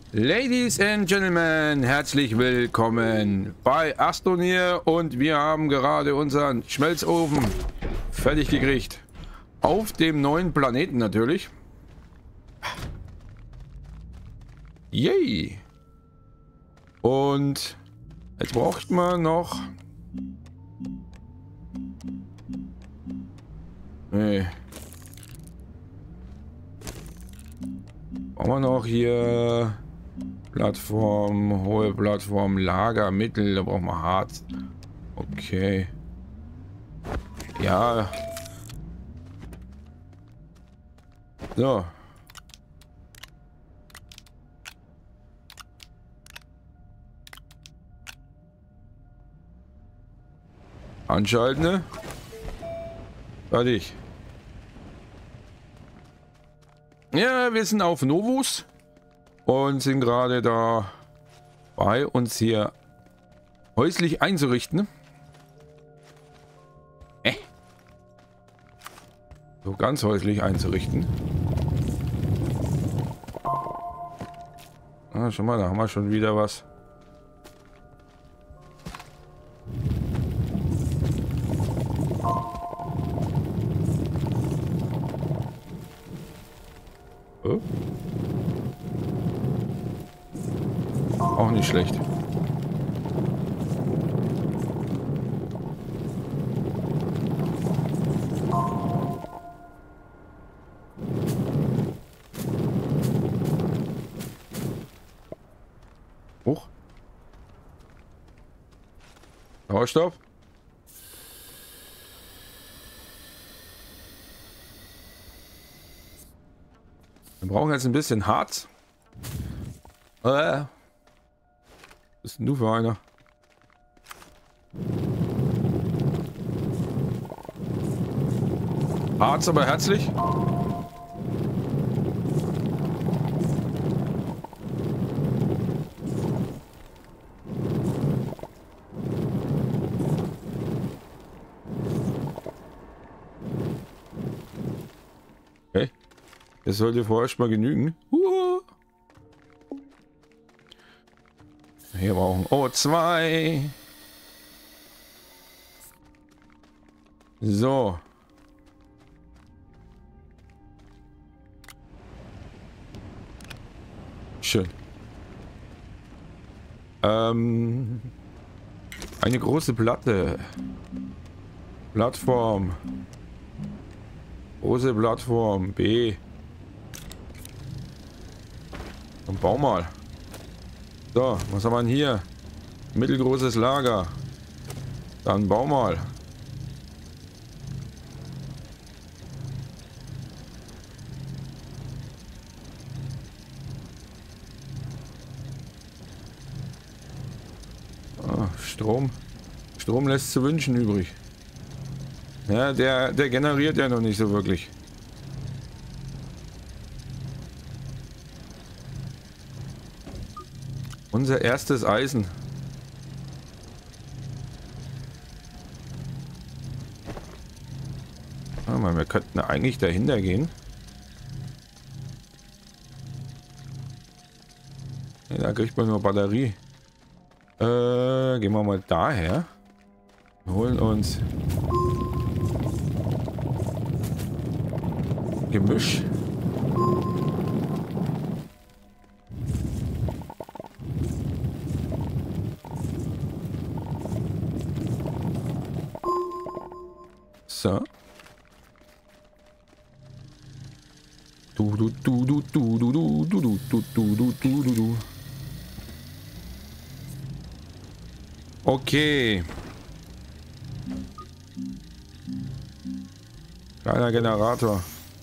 Ladies and Gentlemen, herzlich willkommen bei Astroneer und wir haben gerade unseren Schmelzofen fertig gekriegt. Auf dem neuen Planeten natürlich. Yay! Und jetzt braucht man noch... Nee. Brauchen wir noch hier... Plattform, hohe Plattform, Lager, Mittel, da brauchen wir Harz. Okay. Ja. So. Anschalten, ne? Fertig. Ja, wir sind auf Novus. Und sind gerade dabei, uns hier häuslich einzurichten. So ganz häuslich einzurichten. Ah, schon mal, da haben wir schon wieder was. Oh. Auch nicht schlecht. Hoch. Sauerstoff. Wir brauchen jetzt ein bisschen Harz. Was ist denn du für einer? Harz, aber herzlich. Okay. Das sollte vorerst mal genügen. Wir brauchen O2. So. Schön. Eine große Platte. Plattform. Große Plattform. B. Und bau mal. So, was haben wir denn hier? Mittelgroßes Lager. Dann bau mal. Ah, Strom. Strom lässt zu wünschen übrig. Ja, der generiert ja noch nicht so wirklich. Unser erstes Eisen. Wir könnten eigentlich dahinter gehen. Ja, da kriegt man nur Batterie. Gehen wir mal daher. Wir holen uns Gemisch. So. Okay. Kleiner Generator.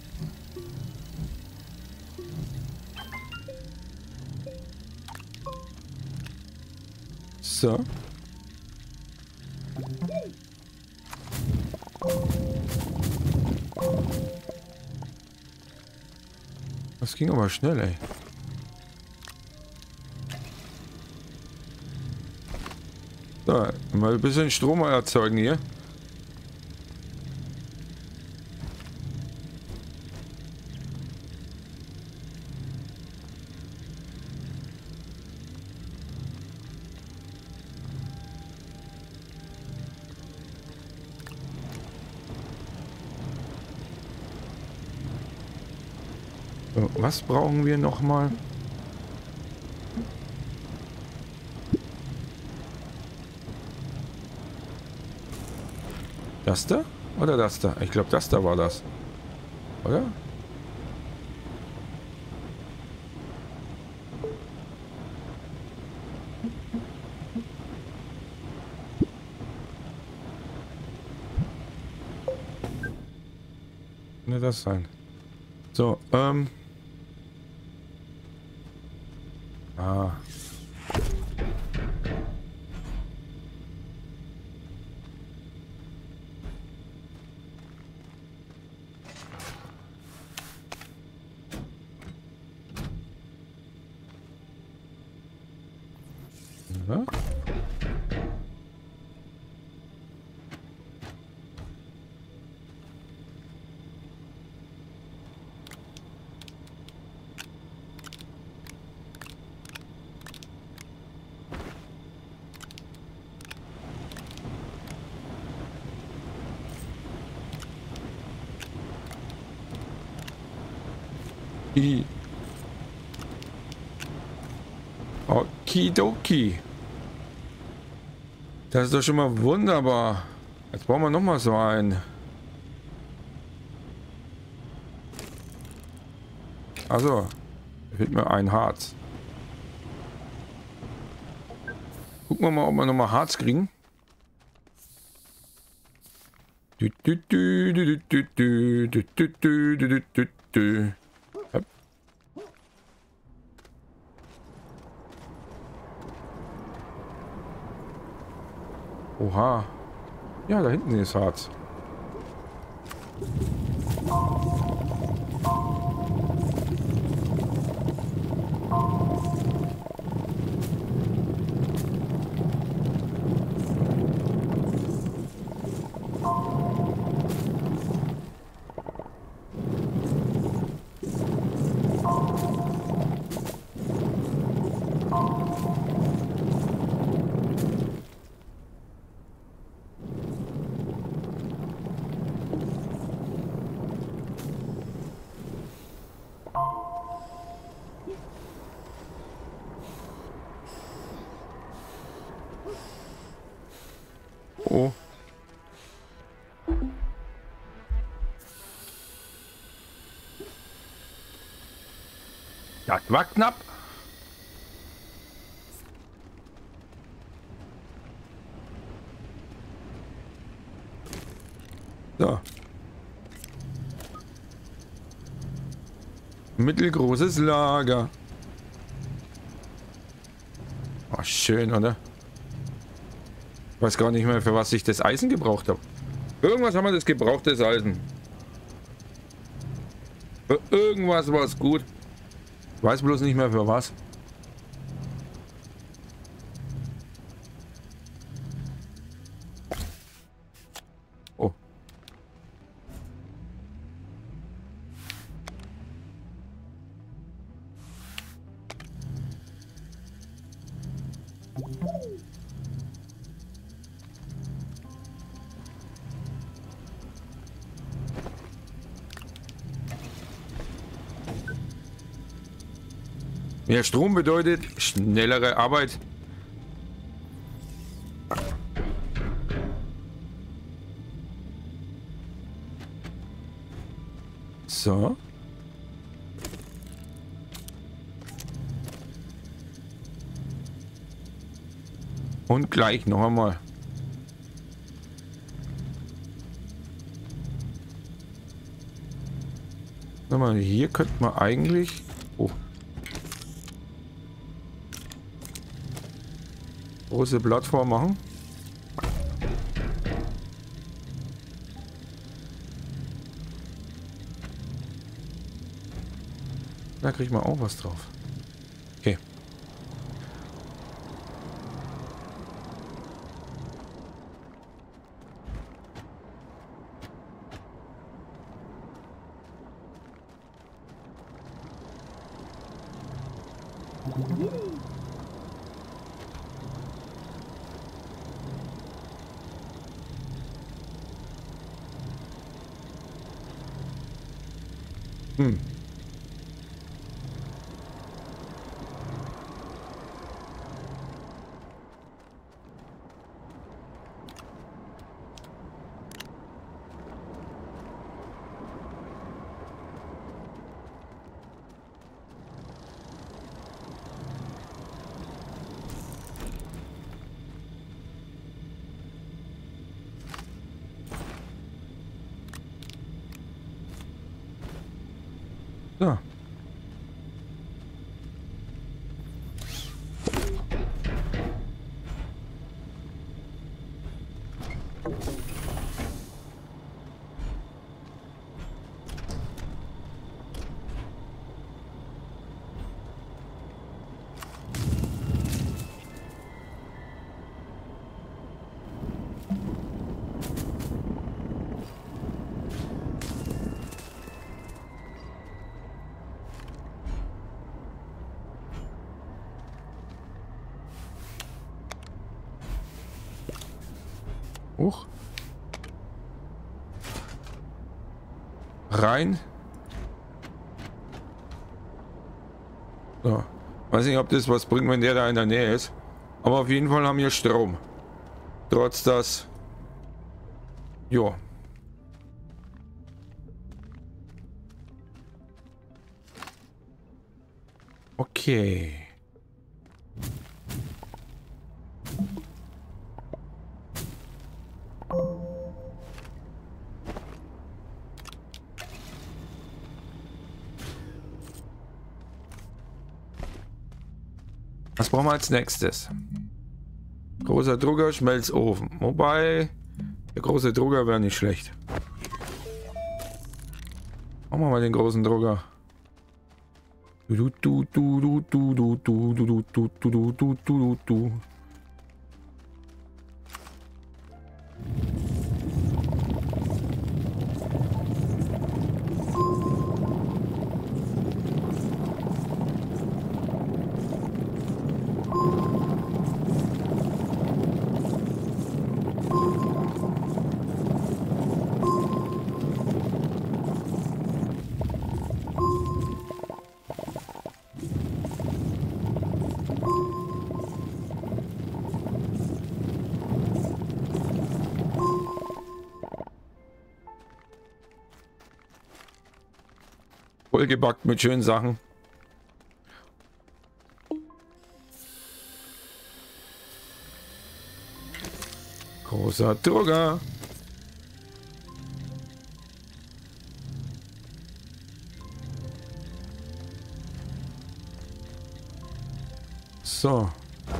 So. Das ging aber schnell, ey. So, mal ein bisschen Strom erzeugen hier. So, was brauchen wir noch mal? Das da? Oder das da? Ich glaube, das da war das. Oder? Könnte das sein? So, Ah. Ja. Okidoki. Das ist doch schon mal wunderbar. Jetzt brauchen wir noch mal so einen. Also, fehlt mir ein Harz. Gucken wir mal, ob wir noch mal Harz kriegen. Oha. Ja, da hinten ist Harz. Oh. Das war knapp. So. Mittelgroßes Lager. Oh, schön, oder? Ich weiß gar nicht mehr, für was ich das Eisen gebraucht habe. Irgendwas haben wir das gebrauchtes Eisen. Für irgendwas war es gut. Ich weiß bloß nicht mehr für was. Oh. Mehr Strom bedeutet schnellere Arbeit. So. Und gleich noch einmal. Sag mal, hier könnte man eigentlich... Oh. Große Plattform machen. Da kriegt man auch was drauf. Okay. So. Hoch. Rein. So. Weiß nicht, ob das was bringt, wenn der da in der Nähe ist. Aber auf jeden Fall haben wir Strom. Trotz das. Jo. Okay. Was brauchen wir als nächstes? Großer Drucker, Schmelzofen. Wobei, der große Drucker wäre nicht schlecht. Machen wir mal den großen Drucker. Du, du, du, du, du, du, du, du, du, du, du, du, du, du. Vollgebackt mit schönen Sachen. Großer Drucker. So.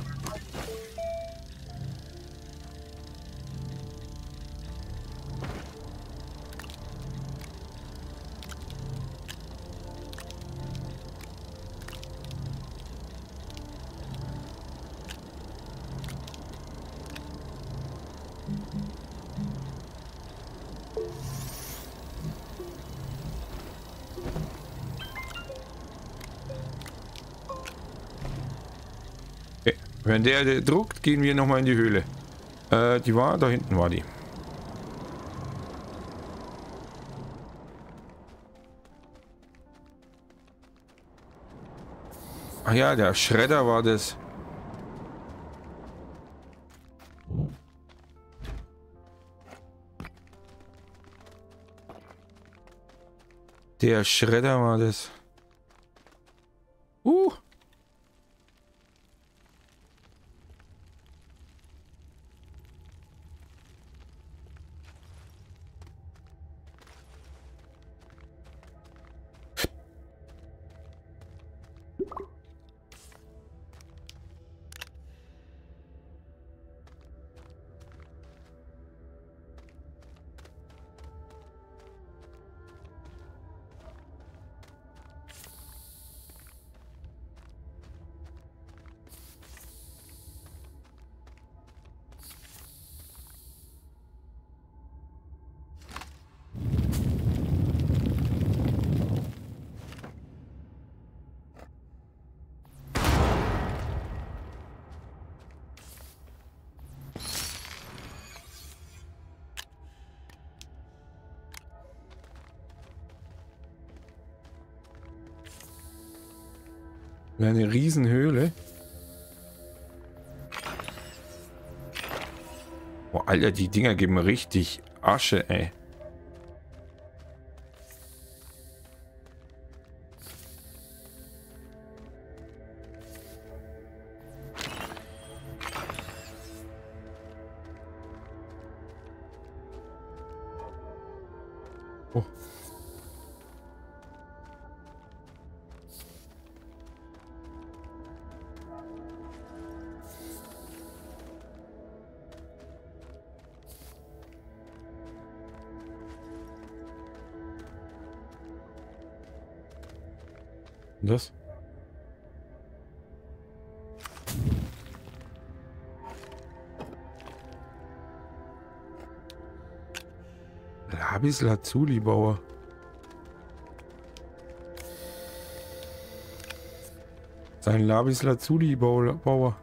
Okay. Wenn der druckt, gehen wir noch mal in die Höhle. Die war, da hinten war die. Ach ja, der Schredder war das. Der Schredder war das. Eine Riesenhöhle. Oh, Alter, die Dinger geben richtig Asche, ey. Oh. Und das? Labis Lazuli-Bauer. Sein Labis Lazuli-Bauer.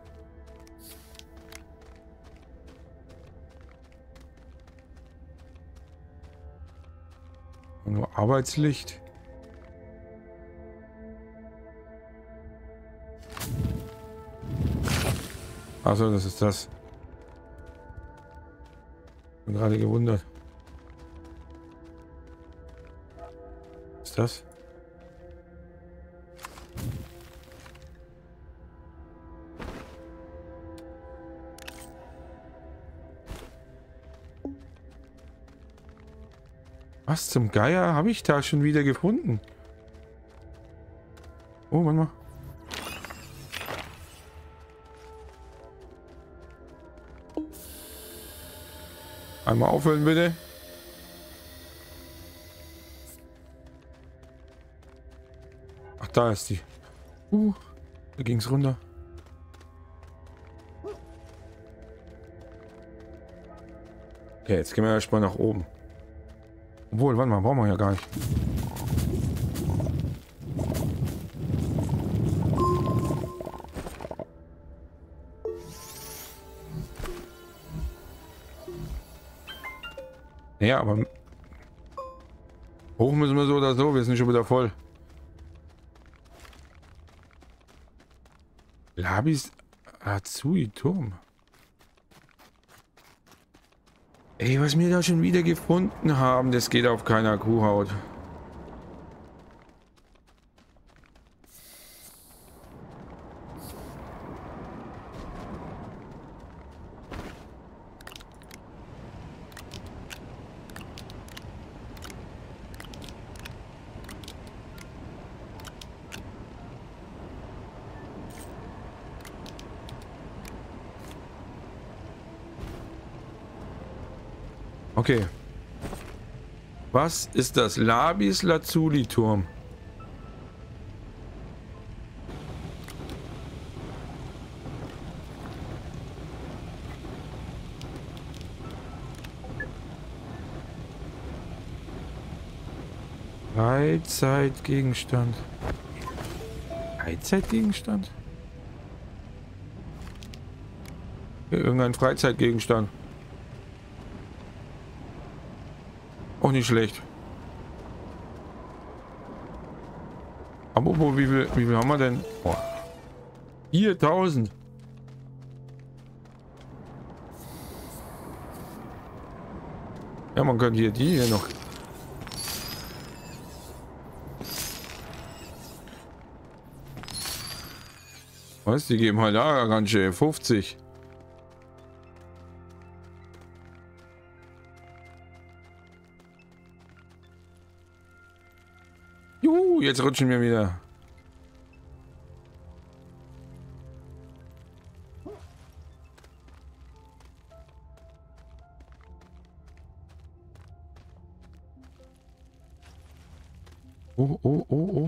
Nur Arbeitslicht. Achso, das ist das. Bin gerade gewundert. Was ist das? Was zum Geier habe ich da schon wieder gefunden? Oh, warte mal. Einmal auffüllen, bitte. Ach, da ist die. Da ging es runter. Okay, jetzt gehen wir erstmal nach oben. Obwohl, warte mal, brauchen wir ja gar nicht. Ja, aber hoch müssen wir so oder so, wir sind schon wieder voll. Labis Azui Turm. Ey, was wir da schon wieder gefunden haben, das geht auf keiner Kuhhaut. Okay. Was ist das? Labis Lazuli Turm. Freizeitgegenstand. Freizeitgegenstand? Irgendein Freizeitgegenstand. Auch nicht schlecht. Aber wie viel haben wir denn? Oh. 4000. Ja, man könnte die hier noch. Was? Die geben halt da ganz schön 50. Jetzt rutschen wir wieder. Oh.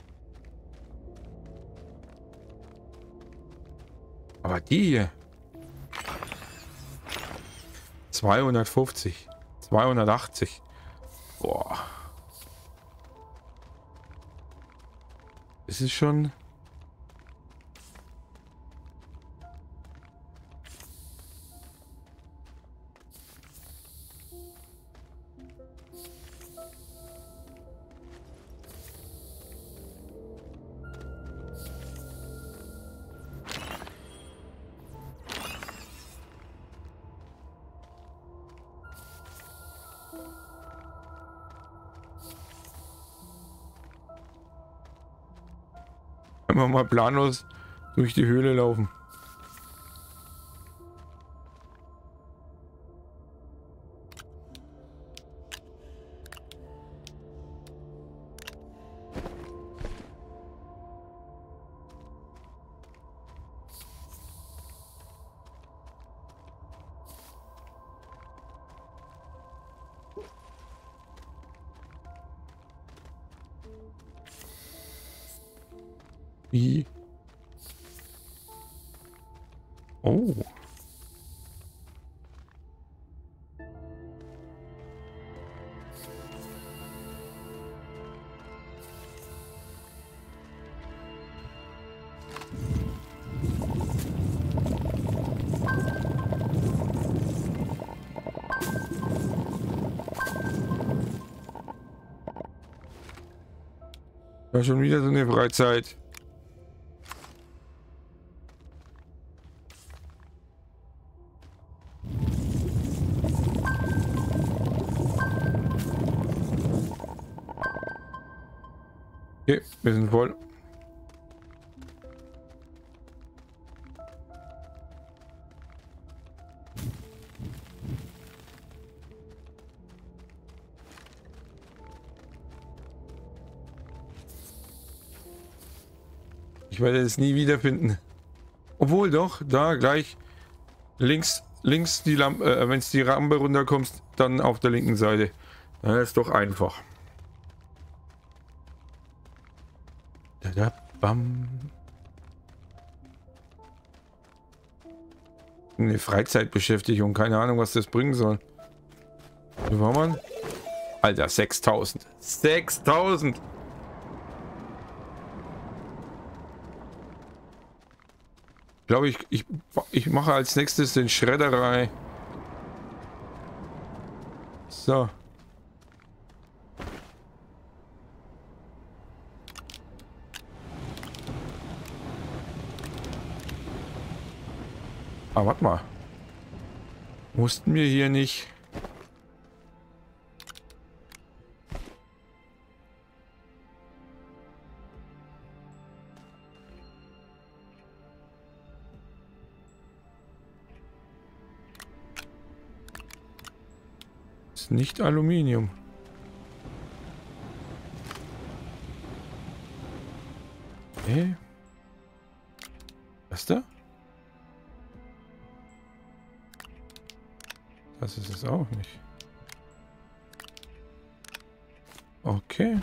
Aber die hier. 250. 280. Boah. Es ist schon... Einfach mal planlos durch die Höhle laufen. Wie? Oh. Ja, schon wieder so eine Freizeit. Okay, wir sind voll. Ich werde es nie wiederfinden. Obwohl doch, da gleich links die Lampe, wenn es die Rampe runterkommst, dann auf der linken Seite. Das ist doch einfach. Da, bam. Eine Freizeitbeschäftigung, keine Ahnung, was das bringen soll. Wie war man? Alter, 6000. 6000! Ich glaube, ich mache als nächstes den Schredderei. So. Ah, warte mal. Mussten wir hier nicht... Ist nicht Aluminium. Okay. Was da? Das ist es auch nicht. Okay.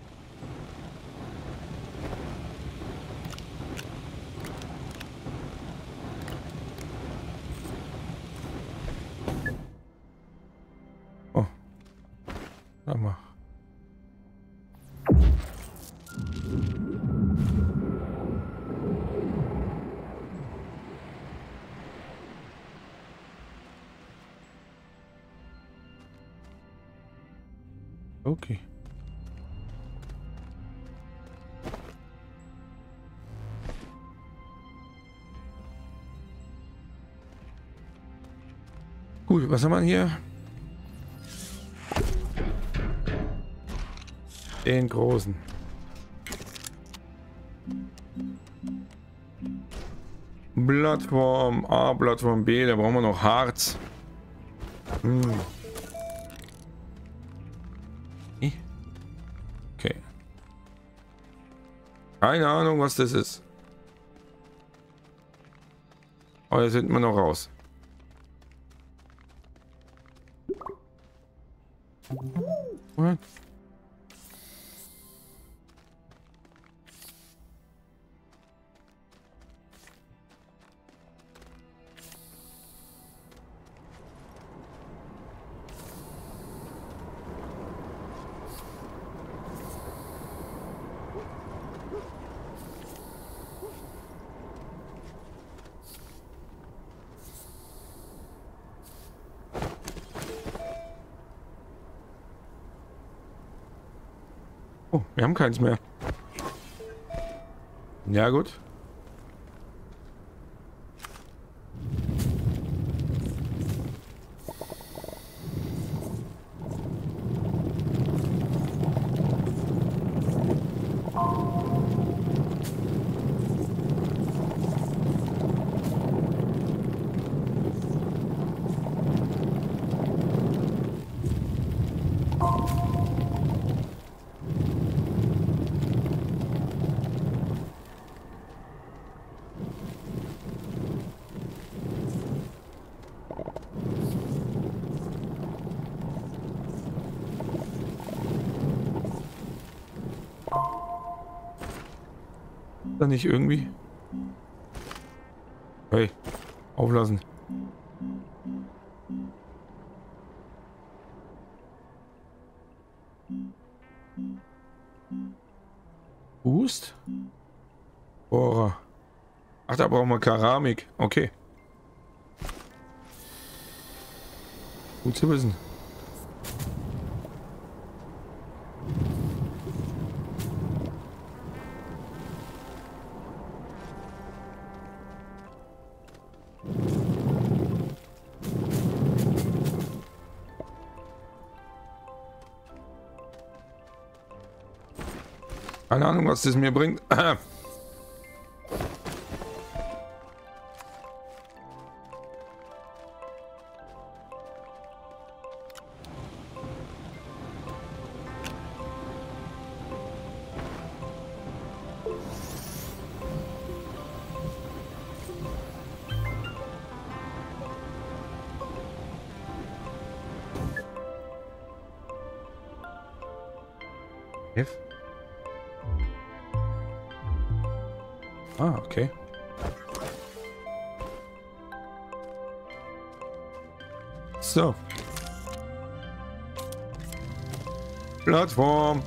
Oh. Sag mal. Okay. Gut, was haben wir hier? Den großen. Plattform A, Plattform B, da brauchen wir noch Harz. Okay. Keine Ahnung, was das ist. Aber jetzt sind wir noch raus. What? Oh, wir haben keins mehr. Ja, gut. Da nicht irgendwie? Hey, auflassen. Boost? Bohrer. Ach, da brauchen wir Keramik. Okay. Gut zu wissen. Keine Ahnung, was das mir bringt. F? Ah, okay. So. Plattform.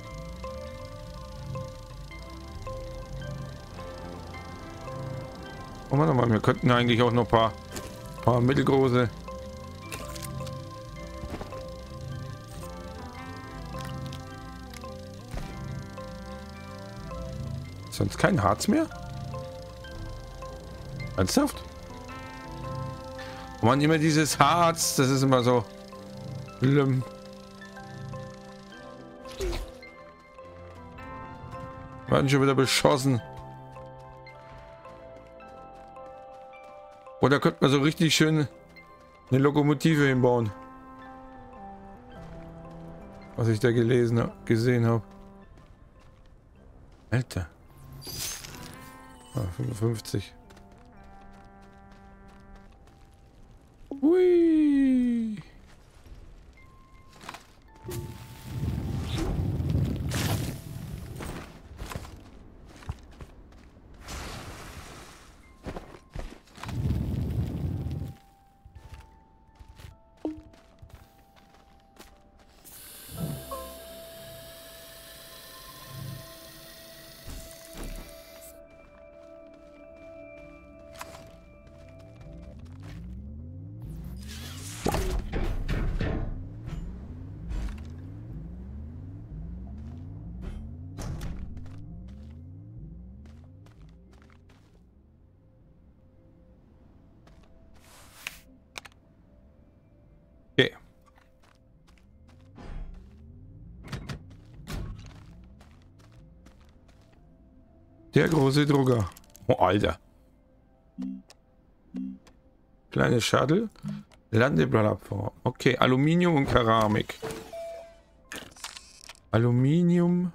Oh, warte mal, wir könnten eigentlich auch noch ein paar mittelgroße. Sonst kein Harz mehr? Ernsthaft? Oh Mann, immer dieses Harz, das ist immer so schlimm. Werden schon wieder beschossen. Oder könnte man so richtig schön eine Lokomotive hinbauen. Was ich da gesehen habe. Alter. Ah, 55. Hui. Okay. Der große Drucker. Oh, Alter. Kleine Shuttle. Landeplattform. Okay, Aluminium und Keramik. Aluminium.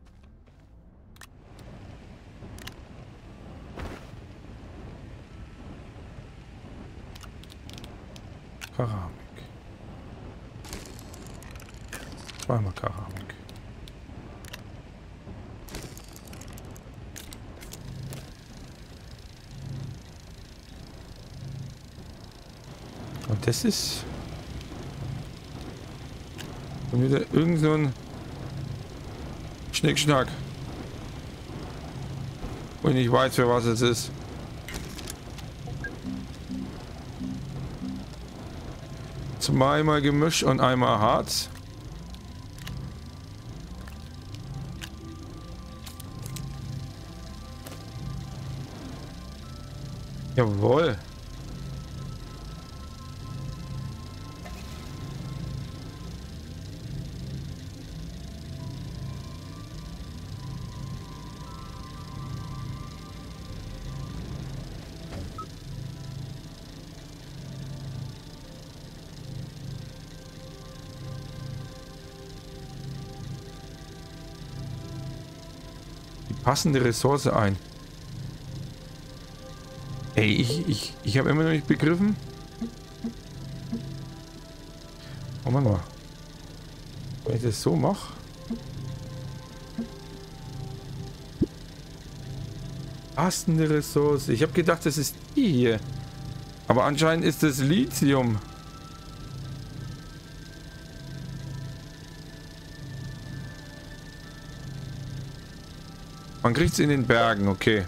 Keramik. Zweimal Keramik. Und das ist schon wieder irgend so ein Schnickschnack. Und ich weiß, für was es ist. Zweimal Gemisch und einmal Harz. Jawohl. Die passende Ressource ein. Ey, ich habe immer noch nicht begriffen. Oh Mann, mal. Wenn ich das so mache. Passende Ressource. Ich habe gedacht, das ist die hier. Aber anscheinend ist es Lithium. Man kriegt es in den Bergen, okay.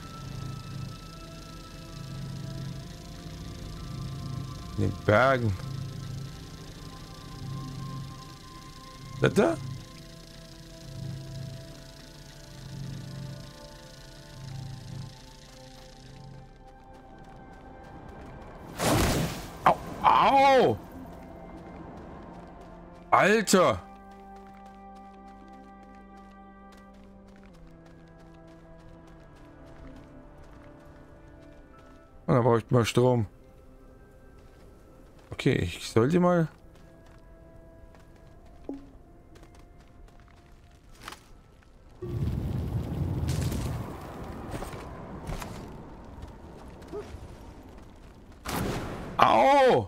In den Bergen. Das da? Au! Au! Alter! Da brauche ich mal Strom. Okay, ich sollte mal... Au!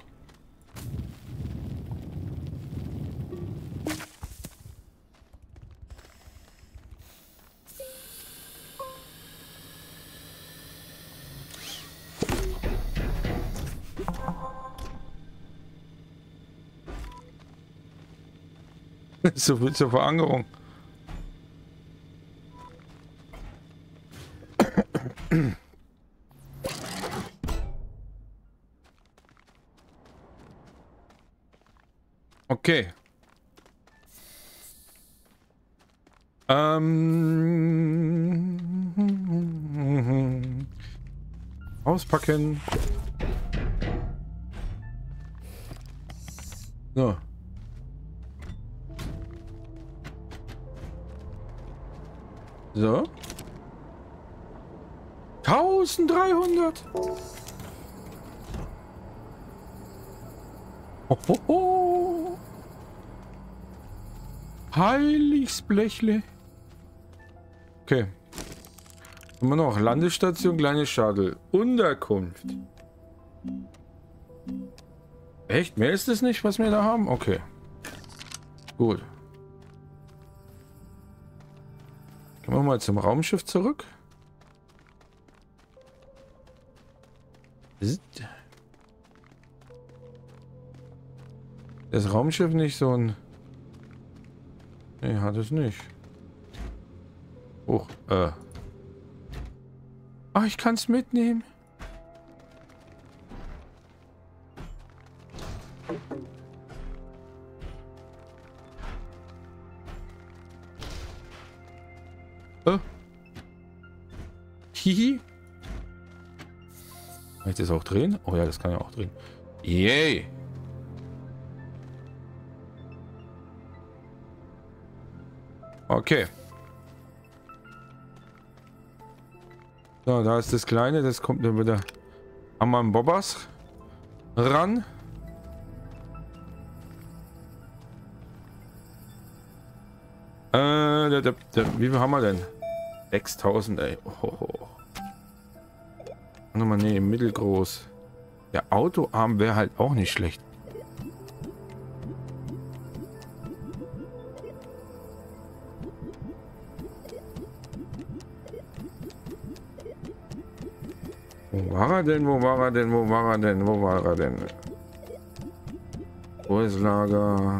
So viel zur Verankerung. Okay. Auspacken. So. So. 1300. Hohoho. Heiliges Blechle. Okay. Immer noch Landestation, kleine Shuttle. Unterkunft. Echt? Mehr ist es nicht, was wir da haben? Okay. Gut. Gehen wir mal zum Raumschiff zurück. Das Raumschiff nicht so ein... Nee, hat es nicht. Oh, Ah, ich kann es mitnehmen. Hihi. Kann ich das auch drehen? Oh ja, das kann ich auch drehen. Yay. Okay. So, da ist das Kleine, das kommt dann wieder an meinen Bobbers ran. Wie viel haben wir denn? 6000, ey. Oh. Nochmal, nee, mittelgroß. Der Autoarm wäre halt auch nicht schlecht. Wo war er denn? Wo war er denn? Wo war er denn? Wo war er denn? Wo ist Lager?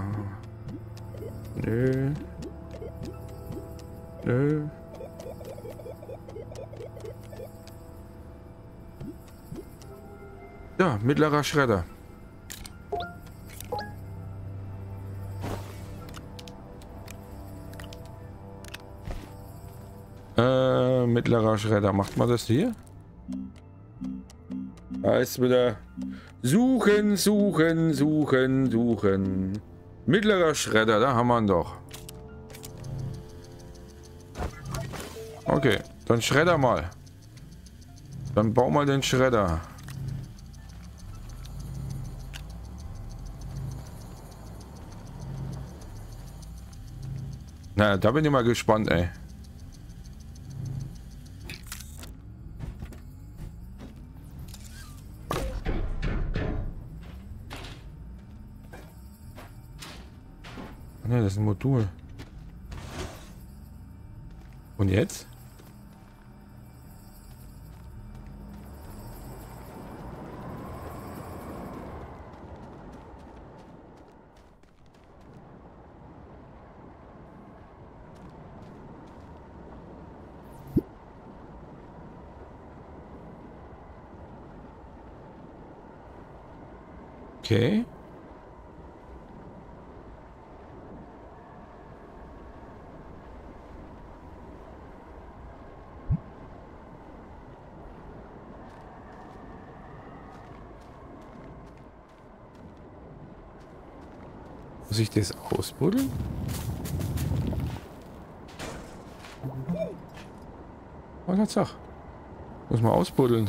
Nö. Nö. Ja, mittlerer Schredder. Mittlerer Schredder. Macht man das hier? Da ist wieder suchen, suchen, suchen, suchen. Mittlerer Schredder, da haben wir ihn doch. Okay, dann Schredder mal. Dann bau mal den Schredder. Na, da bin ich mal gespannt, ey. Ne, das ist ein Modul. Und jetzt? Okay. Muss ich das ausbuddeln? Oh, Tatsache. Muss man ausbuddeln.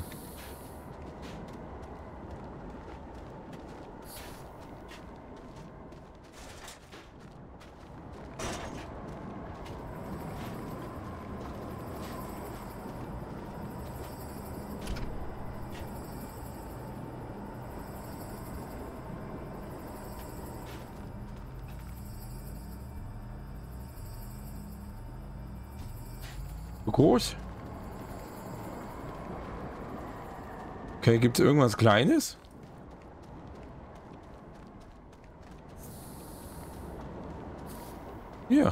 So groß? Okay, gibt es irgendwas Kleines? Hier.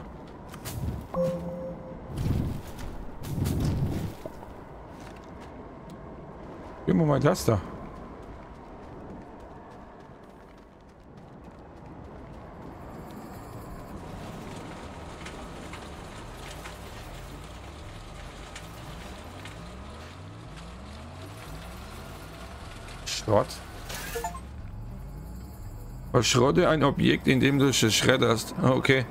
Geben wir mal das da. Schrott. Verschrotte ein Objekt, indem du es schredderst. Okay.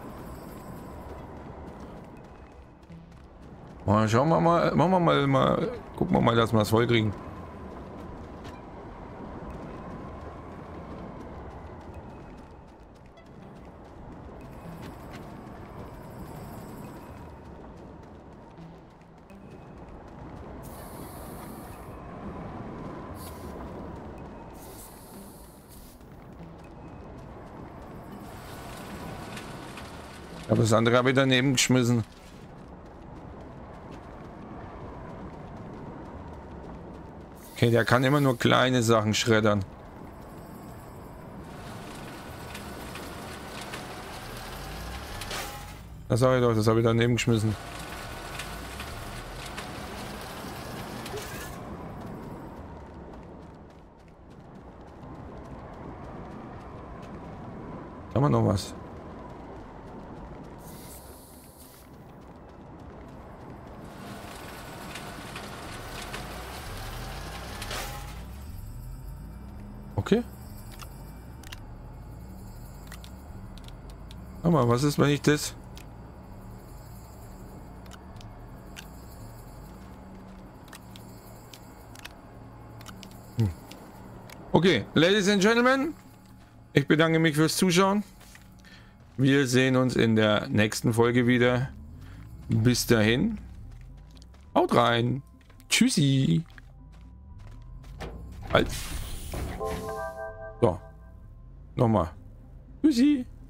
Mal schauen wir mal, machen wir mal, gucken wir mal, dass wir es voll kriegen. Aber das andere habe ich daneben geschmissen. Okay, der kann immer nur kleine Sachen schreddern. Das sage ich doch, das habe ich daneben geschmissen. Haben wir noch was? Okay. Aber was ist, wenn ich das... Okay, Ladies and Gentlemen, ich bedanke mich fürs Zuschauen. Wir sehen uns in der nächsten Folge wieder. Bis dahin. Haut rein. Tschüssi. Halt. So. Nochmal. Tschüssi.